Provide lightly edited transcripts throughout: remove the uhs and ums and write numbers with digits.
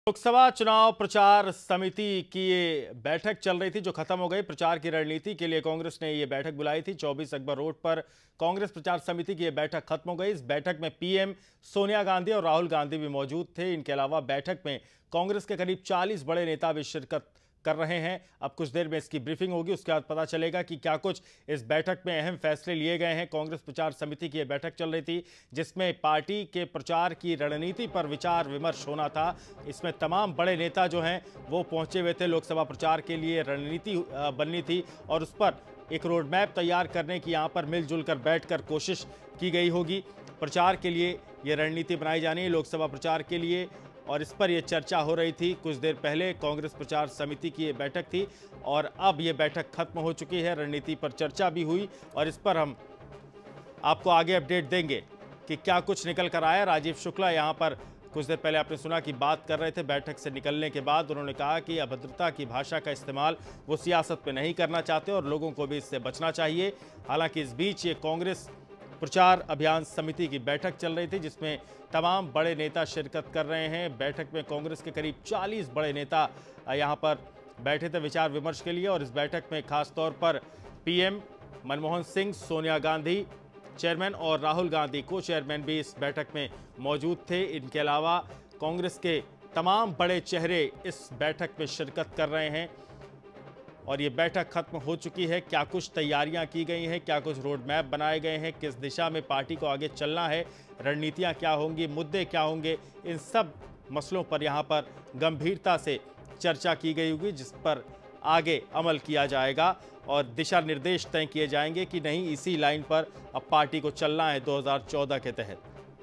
लोकसभा चुनाव प्रचार समिति की ये बैठक चल रही थी जो खत्म हो गई। प्रचार की रणनीति के लिए कांग्रेस ने ये बैठक बुलाई थी। 24 अकबर रोड पर कांग्रेस प्रचार समिति की ये बैठक खत्म हो गई। इस बैठक में पीएम सोनिया गांधी और राहुल गांधी भी मौजूद थे। इनके अलावा बैठक में कांग्रेस के करीब 40 बड़े नेता भी शिरकत कर रहे हैं। अब कुछ देर में इसकी ब्रीफिंग होगी, उसके बाद पता चलेगा कि क्या कुछ इस बैठक में अहम फैसले लिए गए हैं। कांग्रेस प्रचार समिति की यह बैठक चल रही थी जिसमें पार्टी के प्रचार की रणनीति पर विचार विमर्श होना था। इसमें तमाम बड़े नेता जो हैं वो पहुंचे हुए थे। लोकसभा प्रचार के लिए रणनीति बननी थी और उस पर एक रोड मैप तैयार करने की यहाँ पर मिलजुल कर बैठकर कोशिश की गई होगी। प्रचार के लिए ये रणनीति बनाई जानी है लोकसभा प्रचार के लिए, और इस पर यह चर्चा हो रही थी। कुछ देर पहले कांग्रेस प्रचार समिति की ये बैठक थी और अब ये बैठक खत्म हो चुकी है। रणनीति पर चर्चा भी हुई और इस पर हम आपको आगे अपडेट देंगे कि क्या कुछ निकल कर आया। राजीव शुक्ला यहाँ पर कुछ देर पहले आपने सुना कि बात कर रहे थे। बैठक से निकलने के बाद उन्होंने कहा कि अभद्रता की भाषा का इस्तेमाल वो सियासत में नहीं करना चाहते और लोगों को भी इससे बचना चाहिए। हालांकि इस बीच ये कांग्रेस प्रचार अभियान समिति की बैठक चल रही थी जिसमें तमाम बड़े नेता शिरकत कर रहे हैं। बैठक में कांग्रेस के करीब 40 बड़े नेता यहां पर बैठे थे विचार विमर्श के लिए, और इस बैठक में खास तौर पर पीएम मनमोहन सिंह, सोनिया गांधी चेयरमैन और राहुल गांधी को चेयरमैन भी इस बैठक में मौजूद थे। इनके अलावा कांग्रेस के तमाम बड़े चेहरे इस बैठक में शिरकत कर रहे हैं और ये बैठक खत्म हो चुकी है। क्या कुछ तैयारियां की गई हैं, क्या कुछ रोड मैप बनाए गए हैं, किस दिशा में पार्टी को आगे चलना है, रणनीतियां क्या होंगी, मुद्दे क्या होंगे, इन सब मसलों पर यहां पर गंभीरता से चर्चा की गई होगी जिस पर आगे अमल किया जाएगा और दिशा निर्देश तय किए जाएंगे कि नहीं इसी लाइन पर अब पार्टी को चलना है 2014 के तहत।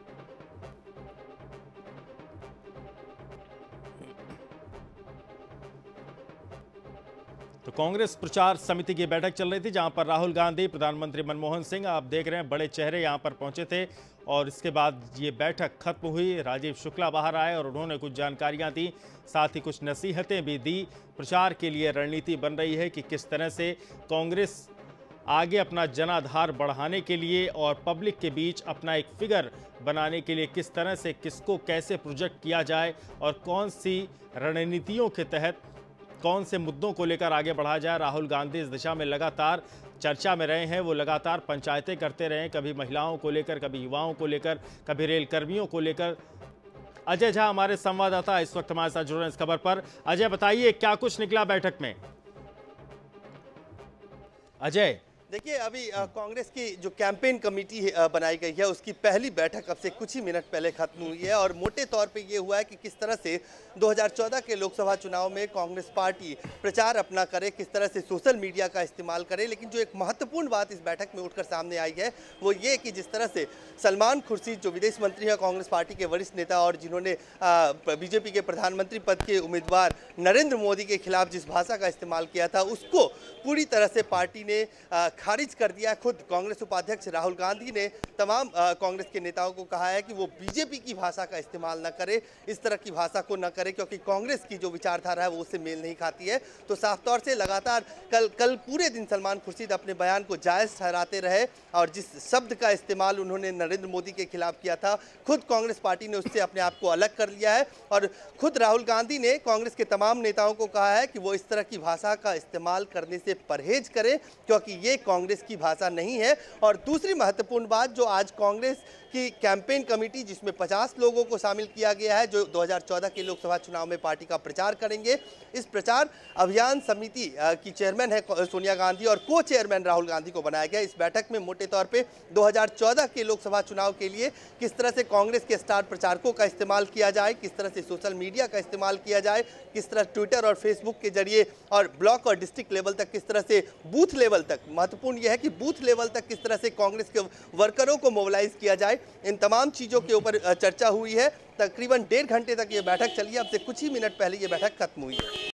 तो कांग्रेस प्रचार समिति की बैठक चल रही थी जहां पर राहुल गांधी, प्रधानमंत्री मनमोहन सिंह, आप देख रहे हैं बड़े चेहरे यहां पर पहुंचे थे और इसके बाद ये बैठक खत्म हुई। राजीव शुक्ला बाहर आए और उन्होंने कुछ जानकारियां दी, साथ ही कुछ नसीहतें भी दी। प्रचार के लिए रणनीति बन रही है कि किस तरह से कांग्रेस आगे अपना जनाधार बढ़ाने के लिए और पब्लिक के बीच अपना एक फिगर बनाने के लिए किस तरह से किसको कैसे प्रोजेक्ट किया जाए और कौन सी रणनीतियों के तहत कौन से मुद्दों को लेकर आगे बढ़ा जाए। राहुल गांधी इस दिशा में लगातार चर्चा में रहे हैं। वो लगातार पंचायतें करते रहे, कभी महिलाओं को लेकर, कभी युवाओं को लेकर, कभी रेल कर्मियों को लेकर। अजय झा हमारे संवाददाता इस वक्त हमारे साथ जुड़ रहे हैं इस खबर पर। अजय बताइए क्या कुछ निकला बैठक में। अजय देखिए, अभी कांग्रेस की जो कैंपेन कमेटी बनाई गई है उसकी पहली बैठक अब से कुछ ही मिनट पहले खत्म हुई है और मोटे तौर पे ये हुआ है कि किस तरह से 2014 के लोकसभा चुनाव में कांग्रेस पार्टी प्रचार अपना करे, किस तरह से सोशल मीडिया का इस्तेमाल करे। लेकिन जो एक महत्वपूर्ण बात इस बैठक में उठकर सामने आई है वो ये कि जिस तरह से सलमान खुर्शीद जो विदेश मंत्री है कांग्रेस पार्टी के वरिष्ठ नेता और जिन्होंने बीजेपी के प्रधानमंत्री पद के उम्मीदवार नरेंद्र मोदी के खिलाफ जिस भाषा का इस्तेमाल किया था उसको पूरी तरह से पार्टी ने खारिज कर दिया। खुद कांग्रेस उपाध्यक्ष राहुल गांधी ने तमाम कांग्रेस के नेताओं को कहा है कि वो बीजेपी की भाषा का इस्तेमाल न करे, इस तरह की भाषा को न करे क्योंकि कांग्रेस की जो विचारधारा है वो उससे मेल नहीं खाती है। तो साफ तौर से लगातार कल पूरे दिन सलमान खुर्शीद अपने बयान को जायज़ ठहराते रहे और जिस शब्द का इस्तेमाल उन्होंने नरेंद्र मोदी के खिलाफ किया था खुद कांग्रेस पार्टी ने उससे अपने आप को अलग कर लिया है और खुद राहुल गांधी ने कांग्रेस के तमाम नेताओं को कहा है कि वो इस तरह की भाषा का इस्तेमाल करने से परहेज करें क्योंकि ये कांग्रेस की भाषा नहीं है। और दूसरी महत्वपूर्ण बात जो आज कांग्रेस की कैंपेन कमेटी जिसमें 50 लोगों को शामिल किया गया है जो 2014 के लोकसभा चुनाव में पार्टी का प्रचार करेंगे, इस प्रचार अभियान समिति की चेयरमैन है सोनिया गांधी और को चेयरमैन राहुल गांधी को बनाया गया। इस बैठक में मोटे तौर पे 2014 के लोकसभा चुनाव के लिए किस तरह से कांग्रेस के स्टार प्रचारकों का इस्तेमाल किया जाए, किस तरह से सोशल मीडिया का इस्तेमाल किया जाए, किस तरह ट्विटर और फेसबुक के जरिए और ब्लॉक और डिस्ट्रिक्ट लेवल तक, किस तरह से बूथ लेवल तक, महत्वपूर्ण यह है कि बूथ लेवल तक किस तरह से कांग्रेस के वर्करों को मोबिलाइज किया जाए, इन तमाम चीज़ों के ऊपर चर्चा हुई है। तकरीबन 1.5 घंटे तक ये बैठक चली है। अब से कुछ ही मिनट पहले ये बैठक खत्म हुई है।